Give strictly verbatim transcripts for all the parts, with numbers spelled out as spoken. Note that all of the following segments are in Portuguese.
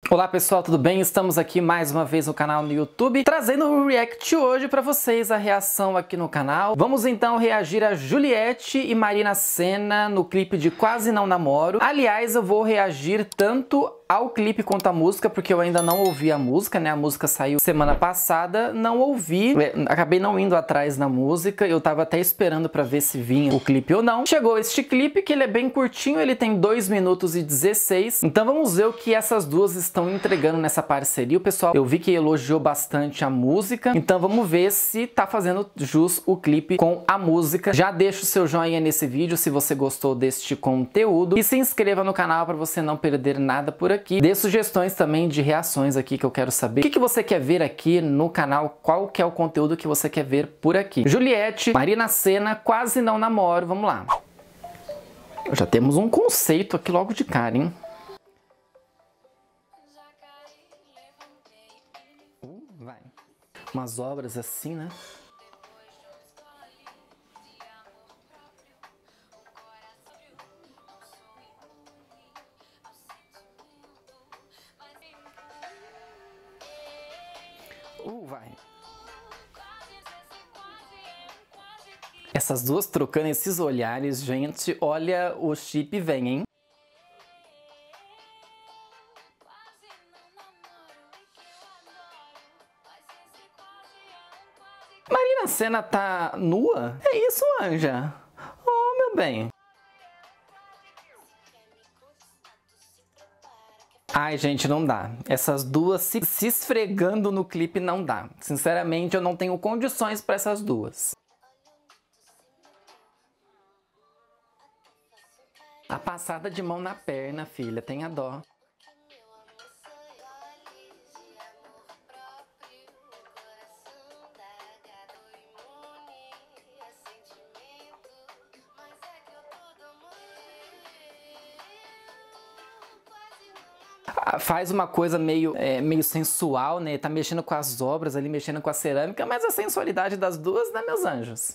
Olá pessoal, tudo bem? Estamos aqui mais uma vez no canal no YouTube, trazendo o react hoje para vocês, a reação aqui no canal. Vamos então reagir a Juliette e Marina Sena no clipe de Quase Não Namoro. Aliás, eu vou reagir tanto ao clipe quanto à música, porque eu ainda não ouvi a música, né? A música saiu semana passada, não ouvi, acabei não indo atrás na música, eu tava até esperando pra ver se vinha o clipe ou não. Chegou este clipe, que ele é bem curtinho, ele tem dois minutos e dezesseis, então vamos ver o que essas duas estão entregando nessa parceria. O pessoal, eu vi que elogiou bastante a música, então vamos ver se tá fazendo jus o clipe com a música. Já deixa o seu joinha nesse vídeo se você gostou deste conteúdo e se inscreva no canal para você não perder nada por aqui. Aqui. Dê sugestões também de reações aqui que eu quero saber. O que, que você quer ver aqui no canal? Qual que é o conteúdo que você quer ver por aqui? Juliette, Marina Sena, Quase Não Namoro. Vamos lá. Já temos um conceito aqui logo de cara, hein? Uh, vai. Umas obras assim, né? Uh, vai. Essas duas trocando esses olhares, gente, olha, o chip vem, hein? Marina Sena tá nua? É isso, Anja? Oh, meu bem. Ai, gente, não dá. Essas duas se, se esfregando no clipe não dá. Sinceramente, eu não tenho condições para essas duas. A passada de mão na perna, filha, tenha dó. Faz uma coisa meio, é, meio sensual, né? Tá mexendo com as obras ali, mexendo com a cerâmica, mas a sensualidade das duas, né, meus anjos?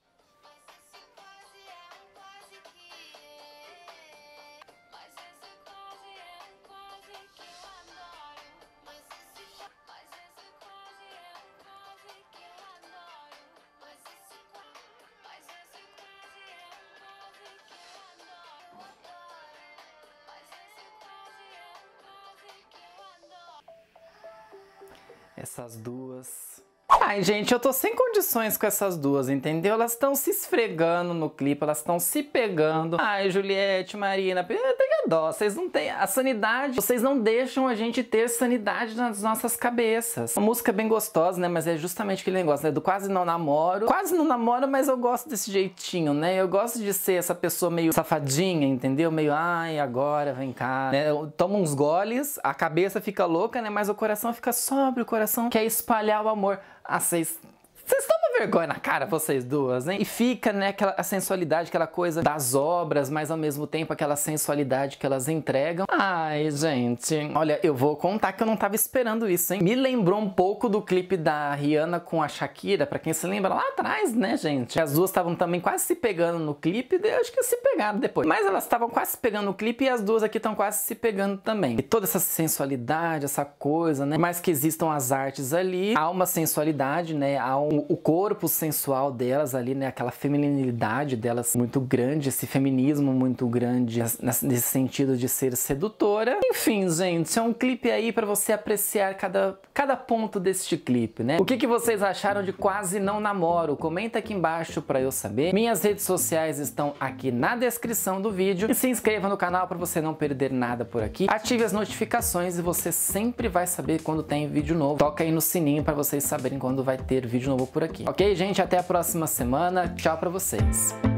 Essas duas... Ai, gente, eu tô sem condições com essas duas, entendeu? Elas estão se esfregando no clipe, elas estão se pegando. Ai, Juliette, Marina, tenha dó, vocês não têm a sanidade, vocês não deixam a gente ter sanidade nas nossas cabeças. Uma música bem gostosa, né? Mas é justamente aquele negócio, né? Do Quase Não Namoro. Quase não namoro, mas eu gosto desse jeitinho, né? Eu gosto de ser essa pessoa meio safadinha, entendeu? Meio, ai, agora, vem cá, né? Toma uns goles, a cabeça fica louca, né? Mas o coração fica sóbrio, o coração quer espalhar o amor. Ah, vocês... Vocês tomam vergonha na cara, vocês duas, hein? E fica, né, aquela a sensualidade, aquela coisa das obras, mas ao mesmo tempo aquela sensualidade que elas entregam. Ai, gente, olha, eu vou contar que eu não tava esperando isso, hein? Me lembrou um pouco do clipe da Rihanna com a Shakira, pra quem se lembra, lá atrás, né, gente? As duas estavam também quase se pegando no clipe, eu acho que se pegaram depois. Mas elas estavam quase se pegando no clipe e as duas aqui estão quase se pegando também. E toda essa sensualidade, essa coisa, né? Mais que existam as artes ali, há uma sensualidade, né? Há um o corpo sensual delas ali, né? Aquela feminilidade delas muito grande, esse feminismo muito grande nesse sentido de ser sedutora. Enfim, gente, é um clipe aí pra você apreciar cada, cada ponto deste clipe, né? O que, que vocês acharam de Quase Não Namoro? Comenta aqui embaixo pra eu saber. Minhas redes sociais estão aqui na descrição do vídeo. E se inscreva no canal pra você não perder nada por aqui. Ative as notificações e você sempre vai saber quando tem vídeo novo. Toca aí no sininho pra vocês saberem quando vai ter vídeo novo por aqui. Ok, gente? Até a próxima semana. Tchau pra vocês.